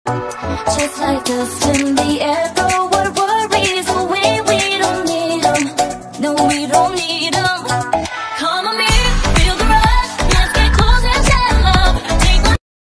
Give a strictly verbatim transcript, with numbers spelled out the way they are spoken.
Just like dust in the air, throw our worries away. We don't need them, no, we don't need them.